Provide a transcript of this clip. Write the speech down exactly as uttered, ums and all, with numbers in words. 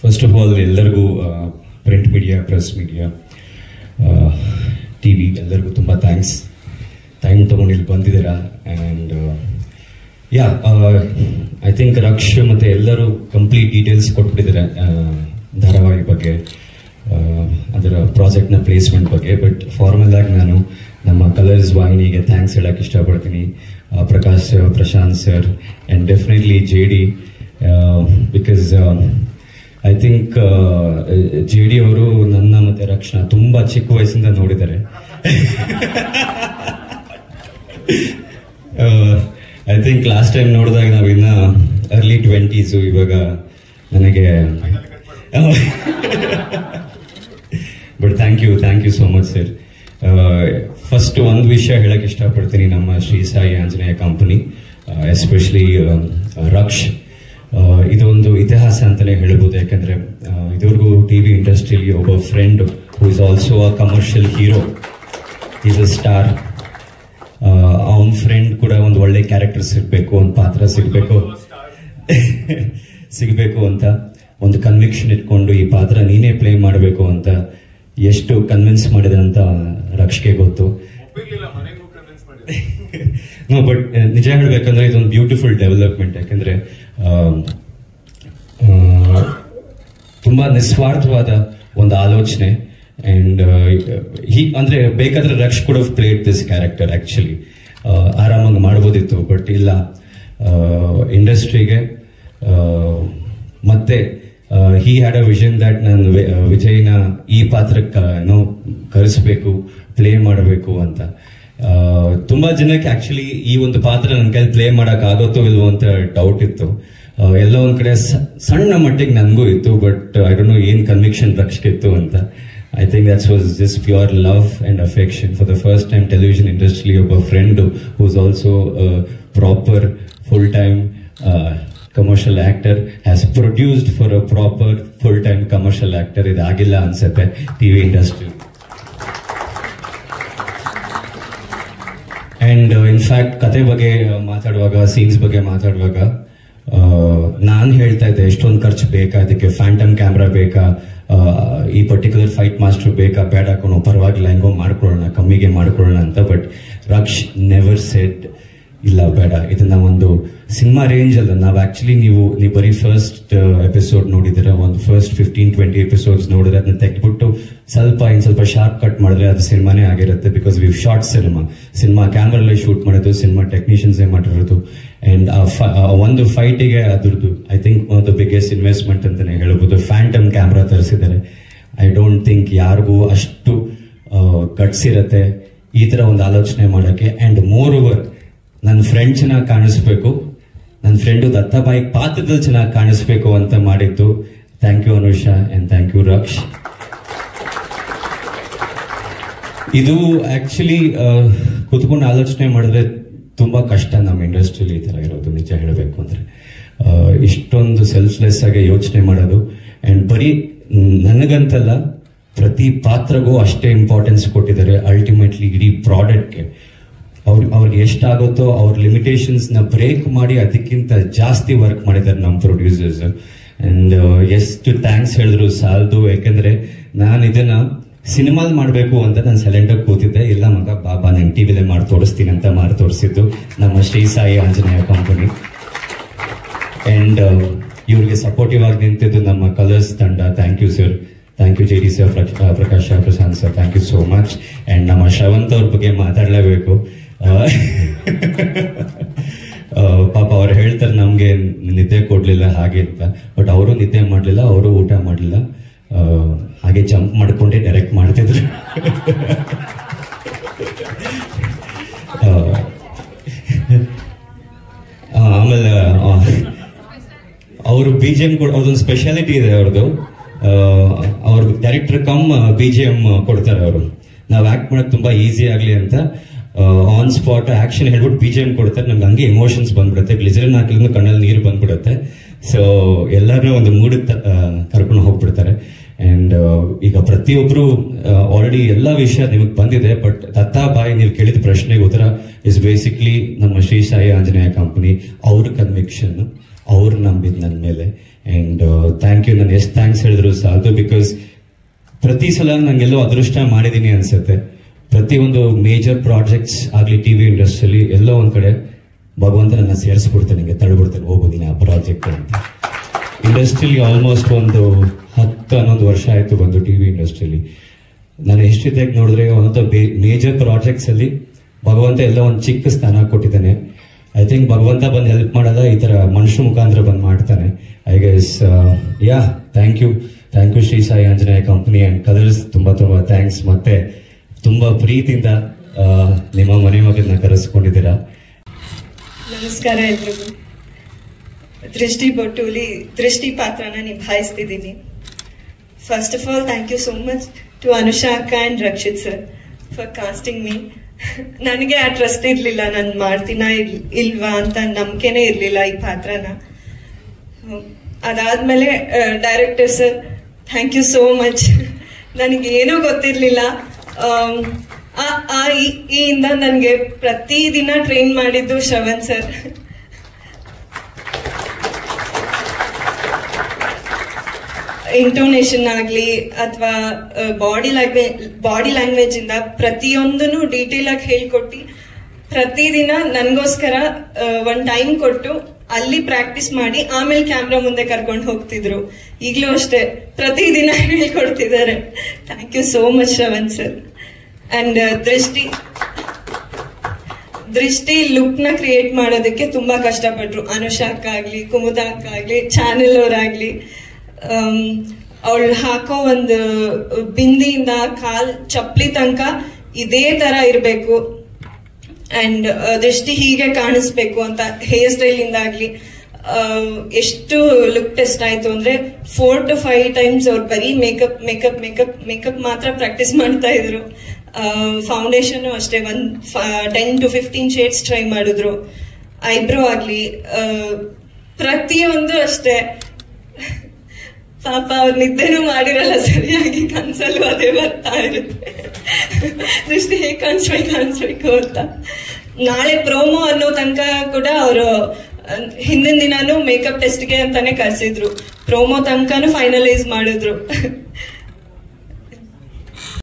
First of all ಎಲ್ಲರಿಗೂ print media, press media, T V ಎಲ್ಲರಿಗೂ ತುಂಬ ಥ್ಯಾಂಕ್ಸ್. ಟೈಮ್ ತೊಗೊಂಡು ಇಲ್ಲಿ ಬಂದಿದ್ದೀರಾ. And yeah I think Raksh ಮತ್ತು ಎಲ್ಲರೂ ಕಂಪ್ಲೀಟ್ ಡೀಟೇಲ್ಸ್ ಕೊಟ್ಬಿಟ್ಟಿದ್ದಾರೆ ಧಾರಾವಾಹಿ ಬಗ್ಗೆ, ಅದರ ಪ್ರಾಜೆಕ್ಟ್ನ ಪ್ಲೇಸ್ಮೆಂಟ್ ಬಗ್ಗೆ. ಬಟ್ ಫಾರ್ಮಲ್ ಆಗಿ ನಾನು ನಮ್ಮ ಕಲರ್ಸ್ ವಾಹಿನಿಗೆ ಥ್ಯಾಂಕ್ಸ್ ಹೇಳಕ್ಕೆ ಇಷ್ಟಪಡ್ತೀನಿ. Prakash sir, Prashanth sir, and definitely J D, because I think J D ಅವರು ನನ್ನ ಮತ್ತು ರಕ್ಷಣಾ ತುಂಬ ಚಿಕ್ಕ ವಯಸ್ಸಿಂದ ನೋಡಿದ್ದಾರೆ. ಐ ಥಿಂಕ್ ಲಾಸ್ಟ್ ಟೈಮ್ ನೋಡಿದಾಗ ನಾವು ಇನ್ನ ಅರ್ಲಿ ಟ್ವೆಂಟೀಸು, ಇವಾಗ ನನಗೆ but thank you thank you so much sir. First ಒಂದು ವಿಷಯ ಹೇಳಕ್ಕೆ ಇಷ್ಟಪಡ್ತೀನಿ, ನಮ್ಮ ಶ್ರೀ ಸಾಯಿ ಆಂಜನೇಯ ಕಂಪನಿ, ಎಸ್ಪೆಷಲಿ ರಕ್ಷ್, ಇದೊಂದು ಇತಿಹಾಸ ಅಂತಲೇ ಹೇಳ್ಬೋದು. ಯಾಕಂದ್ರೆ ಇದುವರೆಗೂ ಟಿ ವಿ ಇಂಡಸ್ಟ್ರಿಯಲ್ಲಿ ಒಬ್ಬ friend who is also a commercial hero, is a star, ಅವನ ಫ್ರೆಂಡ್ ಕೂಡ ಒಂದು ಒಳ್ಳೆ ಕ್ಯಾರೆಕ್ಟರ್ ಸಿಗಬೇಕು, ಒಂದು ಪಾತ್ರ ಸಿಗಬೇಕು ಸಿಗಬೇಕು ಅಂತ ಒಂದು ಕನ್ವಿಕ್ಷನ್ ಇಟ್ಕೊಂಡು ಈ ಪಾತ್ರ ನೀನೇ ಪ್ಲೇ ಮಾಡಬೇಕು ಅಂತ ಎಷ್ಟು ಕನ್ವಿನ್ಸ್ ಮಾಡಿದೆ ಅಂತ ರಕ್ಷಗೆ ಗೊತ್ತು. ನೋ ಬಟ್ ನಿಜ ಹೇಳ್ಬೇಕಂದ್ರೆ ಇದೊಂದು ಬ್ಯೂಟಿಫುಲ್ ಡೆವಲಪ್ಮೆಂಟ್. ಯಾಕಂದ್ರೆ ತುಂಬಾ ನಿಸ್ವಾರ್ಥವಾದ ಒಂದು ಆಲೋಚನೆ. ಅಂಡ್ ಹೀ ಅಂದ್ರೆ ಬೇಕಾದ್ರೆ ರಕ್ಷ್ ಕೂಡ ಪ್ಲೇಡ್ ದಿಸ್ ಕ್ಯಾರೆಕ್ಟರ್ ಆಕ್ಚುಲಿ ಆರಾಮಾಗಿ ಮಾಡ್ಬೋದಿತ್ತು. ಬಟ್ ಇಲ್ಲ, ಇಂಡಸ್ಟ್ರಿಗೆ ಮತ್ತೆ he had a vision that ನಾನು ವಿಜಯ್ನ ಈ ಪಾತ್ರಕ್ಕೆ ನೋ ಕರೆಸ್ಬೇಕು, ಪ್ಲೇ ಮಾಡಬೇಕು ಅಂತ. ತುಂಬಾ ಜನಕ್ಕೆ ಆಕ್ಚುಲಿ ಈ ಒಂದು ಪಾತ್ರ ನನ್ನ ಕೈಲಿ ಪ್ಲೇ ಮಾಡಕ್ ಆಗುತ್ತೋ ಇಲ್ವೋ ಅಂತ ಡೌಟ್ ಇತ್ತು. ಎಲ್ಲ ಒಂದ್ ಕಡೆ ಸಣ್ಣ ಮಟ್ಟಿಗೆ ನನಗೂ ಇತ್ತು, ಬಟ್ ಐ ಡೋಂಟ್ ನೋ ಏನ್ ಕನ್ವಿಕ್ಷನ್ ರಕ್ಷಿತ್ತು ಅಂತ. I think that was just pure love and affection. For the first time television industry, of a friend who's also a proper full-time uh, commercial actor has produced for a proper full-time commercial actor. Idu agilla ansate T V industry. And uh, in fact kate ಬಗ್ಗೆ ಮಾತಾಡುವಾಗ, scenes ಬಗ್ಗೆ ಮಾತಾಡುವಾಗ ನಾನು ಹೇಳ್ತಾ ಇದ್ದೆ ಎಷ್ಟೊಂದು ಖರ್ಚು ಬೇಕಾ, ಅದಕ್ಕೆ ಫ್ಯಾಂಟಮ್ ಕ್ಯಾಮ್ರಾ ಬೇಕಾ, ಈ ಪರ್ಟಿಕ್ಯುಲರ್ ಫೈಟ್ ಮಾಸ್ಟರ್ ಬೇಕಾ, ಬೇಡ ಹಾಕೊಂಡು ಪರವಾಗಿಲ್ಲ ಹೆಂಗೋ ಮಾಡ್ಕೊಳ್ಳೋಣ, ಕಮ್ಮಿಗೆ ಮಾಡ್ಕೊಳ್ಳೋಣ ಅಂತ. ಬಟ್ ರಕ್ಷ್ ನೆವರ್ ಸೆಡ್ ಇಲ್ಲ ಬೇಡ, ಇದನ್ನ ಒಂದು ಸಿನಿಮಾ ರೇಂಜ್ ಅಲ್ಲ. ನಾವು ಆಕ್ಚುಲಿ ನೀವು ನೀವು ಬರೀ ಫಸ್ಟ್ ಎಪಿಸೋಡ್ ನೋಡಿದ್ರೆ, ಒಂದು ಫಸ್ಟ್ ಫಿಫ್ಟೀನ್ ಟ್ವೆಂಟಿ ಎಪಿಸೋಡ್ಸ್ ನೋಡಿದ್ರೆ ಅದನ್ನ ತೆಗೆದ್ಬಿಟ್ಟು ಸ್ವಲ್ಪ ಇನ್ ಸ್ವಲ್ಪ ಶಾರ್ಪ್ ಕಟ್ ಮಾಡಿದ್ರೆ ಅದು ಸಿನಿಮಾನೇ ಆಗಿರುತ್ತೆ. Because we short cinema cinema ಕ್ಯಾಮ್ರಲ್ಲೇ ಶೂಟ್ ಮಾಡೋದು, ಸಿನಿಮಾ ಟೆಕ್ನಿಷಿಯನ್ಸೇ ಮಾಡಿರೋದು. ಅಂಡ್ ಒಂದು ಫೈಟಿಗೆ ಅದ್ರದ್ದು I think one of the biggest investment ಅಂತಾನೆ ಹೇಳ್ಬೋದು. ಫ್ಯಾಂಟಮ್ ಕ್ಯಾಮ್ರಾ ತರಿಸಿದ್ದಾರೆ. ಐ ಡೋಂಟ್ ಥಿಂಕ್ ಯಾರಿಗೂ ಅಷ್ಟು ಗಟ್ಸ್ ಇರತ್ತೆ ಈ ತರ ಒಂದು ಆಲೋಚನೆ ಮಾಡಕ್ಕೆ. ಅಂಡ್ ಮೋರ್ ಓವರ್ ನನ್ನ ಫ್ರೆಂಡ್ ಚೆನ್ನಾಗಿ ಕಾಣಿಸ್ಬೇಕು, ನನ್ನ ಫ್ರೆಂಡು ದತ್ತಾಬಾಯಿ ಪಾತ್ರದಲ್ಲಿ ಚೆನ್ನಾಗಿ ಕಾಣಿಸ್ಬೇಕು ಅಂತ ಮಾಡಿದ್ದು. Thank you Anusha and thank you Raksh. ಇದು ಆಕ್ಚುಲಿ ಕೂತ್ಕೊಂಡು ಆಲೋಚನೆ ಮಾಡಿದ್ರೆ ತುಂಬಾ ಕಷ್ಟ ನಮ್ಮ ಇಂಡಸ್ಟ್ರಿಯಲ್ಲಿ ಈ ತರ ಇರೋದು, ನಿಜ ಹೇಳಬೇಕು ಅಂದ್ರೆ. ಇಷ್ಟೊಂದು ಸೆಲ್ಫ್ಲೆಸ್ ಆಗಿ ಯೋಚನೆ ಮಾಡೋದು. ಅಂಡ್ ಬರೀ ನನಗಂತಲ್ಲ, ಪ್ರತಿ ಪಾತ್ರಗೂ ಅಷ್ಟೇ ಇಂಪಾರ್ಟೆನ್ಸ್ ಕೊಟ್ಟಿದ್ದಾರೆ. ಅಲ್ಟಿಮೇಟ್ಲಿ ಇಡೀ ಪ್ರಾಡಕ್ಟ್ಗೆ ಅವ್ರ ಅವ್ರಿಗೆ ಎಷ್ಟಾಗುತ್ತೋ ಅವ್ರ ಲಿಮಿಟೇಷನ್ಸ್ ನ ಬ್ರೇಕ್ ಮಾಡಿ ಅದಕ್ಕಿಂತ ಜಾಸ್ತಿ ವರ್ಕ್ ಮಾಡಿದ್ದಾರೆ ನಮ್ಮ ಪ್ರೊಡ್ಯೂಸರ್ಸ್. ಅಂಡ್ ಎಷ್ಟು ಥ್ಯಾಂಕ್ಸ್ ಹೇಳಿದ್ರು ಸಾಲದು. ಯಾಕಂದ್ರೆ ನಾನು ಇದನ್ನ ಸಿನಿಮಾಲ್ ಮಾಡಬೇಕು ಅಂತ ನಾನು ಸೈಲೆಂಟ್ ಆಗಿ ಕೂತಿದ್ದೆ. ಇಲ್ಲ ಮಗ ಬಾಬಾ ನಂಗೆ ಟಿವಿಲೇ ಮಾಡಿ ತೋರಿಸ್ತೀನಿ ಅಂತ ಮಾಡಿ ತೋರಿಸಿದ್ದು ನಮ್ಮ ಶ್ರೀ ಸಾಯಿ ಆಂಜನೇಯ ಕಂಪನಿ. ಅಂಡ್ ಇವ್ರಿಗೆ ಸಪೋರ್ಟಿವ್ ಆಗಿ ನಿಂತಿದ್ದು ನಮ್ಮ ಕಲರ್ಸ್ ತಂಡ. Thank you sir, thank you J D sir, Prakash sir, Prashanth sir, thank you so much. And ನಮ್ಮ ಶ್ರವಂತ್ ಅವ್ರ ಬಗ್ಗೆ ಮಾತಾಡಲೇಬೇಕು. ಪಾಪ ಅವ್ರು ಹೇಳ್ತಾರೆ ನಮ್ಗೆ ನಿದ್ದೆ ಕೊಡ್ಲಿಲ್ಲ ಹಾಗೆ ಅಂತ. ಬಟ್ ಅವರು ನಿದ್ದೆ ಮಾಡ್ಲಿಲ್ಲ, ಅವರು ಊಟ ಮಾಡ್ಲಿಲ್ಲ, ಹಾಗೆ ಜಂಪ್ ಮಾಡ್ಕೊಂಡೆ ಡೈರೆಕ್ಟ್ ಮಾಡ್ತಿದ್ರು. ಆಮೇಲೆ ಅವರು ಬಿ ಜಿ ಎಂ ಅವ್ರದ್ದೊಂದು ಸ್ಪೆಷಾಲಿಟಿ ಇದೆ ಅವ್ರದ್ದು. ಅವ್ರ director cum B G M ಕೊಡ್ತಾರೆ ಅವರು. ನಾವು ಆಕ್ಟ್ ಮಾಡಕ್ ತುಂಬಾ ಈಸಿ ಆಗ್ಲಿ ಅಂತ ಆನ್ ಸ್ಪಾಟ್ ಆಕ್ಷನ್ ಹೇಳ್ಬಿಟ್ಟು ಬಿ ಜಿ ಎಂ ಕೊಡ್ತಾರೆ. ನಮ್ಗೆ ಹಂಗೆ ಇಮೋಷನ್ಸ್ ಬಂದ್ಬಿಡುತ್ತೆ, ಗ್ಲಿಸರಿನ್ ಹಾಕಿದ್ರೆ ಕಣ್ಣಲ್ಲಿ ನೀರು ಬಂದ್ಬಿಡುತ್ತೆ. ಸೊ ಎಲ್ಲರನ್ನೂ ಒಂದು ಮೂಡಕ್ಕೆ ಕರ್ಕೊಂಡು ಹೋಗ್ಬಿಡ್ತಾರೆ. ಅಂಡ್ ಈಗ ಪ್ರತಿಯೊಬ್ರು ಆಲ್ರೆಡಿ ಎಲ್ಲ ವಿಷಯ ನಿಮಗೆ ಬಂದಿದೆ. ಬಟ್ ದತ್ತಾಬಾಯಿ ನೀವು ಕೇಳಿದ ಪ್ರಶ್ನೆಗೆ ಉತ್ತರ ಇಸ್ ಬೇಸಿಕ್ಲಿ ನಮ್ಮ ಶ್ರೀ ಸಾಯಿ ಆಂಜನೇಯ ಕಂಪನಿ. ಅವ್ರ ಕನ್ವಿಕ್ಷನ್, ಅವ್ರು ನಂಬಿದ್ ನನ್ನ ಮೇಲೆ. And thank you. ನಾನು ಎಷ್ಟು ಥ್ಯಾಂಕ್ಸ್ ಹೇಳಿದ್ರು ಸಾಲದು, ಬಿಕಾಸ್ ಪ್ರತಿ ಸಲ ನಂಗೆಲ್ಲೋ ಅದೃಷ್ಟ ಮಾಡಿದೀನಿ ಅನ್ಸುತ್ತೆ. ಪ್ರತಿಯೊಂದು ಮೇಜರ್ ಪ್ರಾಜೆಕ್ಟ್ಸ್ ಆಗ್ಲಿ ಟಿವಿ ಇಂಡಸ್ಟ್ರಿಯಲ್ಲಿ ಎಲ್ಲೋ ಒಂದ್ ಕಡೆ ಭಗವಂತ ನನ್ನ ಸೇರಿಸ್ಬಿಡ್ತಾನೆ, ನಿಮಗೆ ತಳ್ಳಿಬಿಡ್ತಾನೆ ಹೋಗೋದಿನ ಆ ಪ್ರಾಜೆಕ್ಟ್ ಅಂತ. ಇಂಡಸ್ಟ್ರಿಲಿ ಆಲ್ಮೋಸ್ಟ್ ಒಂದು ಹತ್ತು ಹನ್ನೊಂದು ವರ್ಷ ಆಯ್ತು ಬಂದು ಟಿವಿ ಇಂಡಸ್ಟ್ರಿಲಿ. ನಾನು ಎಷ್ಟಿದ್ದಾಗ ನೋಡಿದ್ರೆ ಒಂದು ಮೇಜರ್ ಪ್ರಾಜೆಕ್ಟ್ಸ್ ಅಲ್ಲಿ ಭಗವಂತ ಎಲ್ಲ ಒಂದು ಚಿಕ್ಕ ಸ್ಥಾನ ಕೊಟ್ಟಿದ್ದಾನೆ. ಐ ಥಿಂಕ್ ಭಗವಂತ ಬಂದು ಹೆಲ್ಪ್ ಮಾಡೋದ ಈ ತರ ಮನುಷ್ಯ ಮುಖಾಂತರ ಬಂದು ಮಾಡ್ತಾನೆ. I guess yeah thank you thank you Shri Sai Anjaneya company and Colors, ತುಂಬಾ ತುಂಬಾ ಥ್ಯಾಂಕ್ಸ್. ಮತ್ತೆ ತುಂಬಾ ಪ್ರೀತಿಯಿಂದ ನಿಮ್ಮ ಮನೆ ಮಗನ್ನ ಕರೆಸ್ಕೊಂಡಿದ್ದೀರಾ. ನಮಸ್ಕಾರ ಎಲ್ರಿಗೂ. ದೃಷ್ಟಿ ಬೊಟ್ಟೂಲಿ ದೃಷ್ಟಿ ಪಾತ್ರನ ನಿಭಾಯಿಸ್ತಿದ್ದೀನಿ. First of all thank you so much to Anusha ಅಕ್ಕ and Rakshit sir for casting me. ನನಗೆ ಆ ಟ್ರಸ್ಟ್ ಇರ್ಲಿಲ್ಲ, ನಾನು ಮಾಡ್ತೀನ ಇಲ್ವಾ ಅಂತ ನಂಬಿಕೆನೇ ಇರ್ಲಿಲ್ಲ ಈ ಪಾತ್ರನ. ಅದಾದ್ಮೇಲೆ director sir thank you so much. ನನಗೆ ಏನೂ ಗೊತ್ತಿರ್ಲಿಲ್ಲ. ಆ ಇಂದ ನನಗೆ ಪ್ರತಿದಿನ ಟ್ರೈನ್ ಮಾಡಿದ್ದು ಶ್ರವಣ್ ಸರ್. ಇಂಟೋನೇಷನ್ ಆಗ್ಲಿ ಅಥವಾ ಬಾಡಿ ಲ್ಯಾಂಗ್ವೇಜ್ ಬಾಡಿ ಲ್ಯಾಂಗ್ವೇಜ್ ಇಂದ ಪ್ರತಿಯೊಂದನ್ನು ಡೀಟೇಲ್ ಆಗಿ ಹೇಳ್ಕೊಟ್ಟು ಪ್ರತಿದಿನ ನನಗೋಸ್ಕರ ಒಂದ್ ಟೈಮ್ ಕೊಟ್ಟು ಅಲ್ಲಿ ಪ್ರಾಕ್ಟೀಸ್ ಮಾಡಿ ಆಮೇಲೆ ಕ್ಯಾಮ್ರಾ ಮುಂದೆ ಕರ್ಕೊಂಡು ಹೋಗ್ತಿದ್ರು. ಈಗಲೂ ಅಷ್ಟೇ ಪ್ರತಿದಿನ ಹೇಳ್ಕೊಡ್ತಿದ್ದಾರೆ. Thank you so much Shravan sir. And Drishti Drishti look ನ ಕ್ರಿಯೇಟ್ ಮಾಡೋದಕ್ಕೆ ತುಂಬಾ ಕಷ್ಟಪಟ್ರು. ಅನುಷಾ ಅಕ್ಕ ಆಗ್ಲಿ, ಕುಮುದಾ ಅಕ್ಕ ಆಗ್ಲಿ, ಚಾನೆಲ್ ಅವರಾಗ್ಲಿ. ಅವಳು ಹಾಕೋ ಒಂದು ಬಿಂದಿಯಿಂದ ಕಾಲ್ ಚಪ್ಪಲಿ ತನಕ ಇದೇ ತರ ಇರ್ಬೇಕು ಅಂಡ್ ದೃಷ್ಟಿ ಹೀಗೆ ಕಾಣಿಸ್ಬೇಕು ಅಂತ ಹೇರ್ ಸ್ಟೈಲ್ ಇಂದ ಆಗ್ಲಿ ಎಷ್ಟು ಲುಕ್ ಟೆಸ್ಟ್ ಆಯ್ತು ಅಂದ್ರೆ ಫೋರ್ ಟು ಫೈವ್ ಟೈಮ್ಸ್ ಅವ್ರು ಬರೀ ಮೇಕಪ್ ಮೇಕಪ್ ಮೇಕಪ್ ಮೇಕಪ್ ಮಾತ್ರ ಪ್ರಾಕ್ಟೀಸ್ ಮಾಡ್ತಾ ಇದ್ರು. ಫೌಂಡೇಶನ್ ಅಷ್ಟೇ ಒಂದ್ ten to fifteen shades try ಮಾಡಿದ್ರು. ಐಬ್ರೋ ಆಗ್ಲಿ ಪ್ರತಿಯೊಂದು ಅಷ್ಟೇ. ಪಾಪ ಅವ್ರು ನಿದ್ದೆನೂ ಮಾಡಿರಲ್ಲ ಸರಿಯಾಗಿ, ಕನ್ಸಲ್ಲೂ ಅದೇ ಬರ್ತಾ ಇರುತ್ತೆ ದೃಷ್ಟಿ ಹೇಗೆ ಕಾಣಿಸ್ಬೇಕು ಕಾಣಿಸ್ಬೇಕು ಅಂತ. ನಾಳೆ ಪ್ರೋಮೋ ಅನ್ನೋ ತನಕ ಕೂಡ ಅವರು ಹಿಂದಿನ ದಿನಾನು ಮೇಕಪ್ ಟೆಸ್ಟ್ಗೆ ಅಂತಾನೆ ಕರ್ಸಿದ್ರು. ಪ್ರೋಮೋ ತನಕನೂ ಫೈನಲೈಸ್ ಮಾಡಿದ್ರು.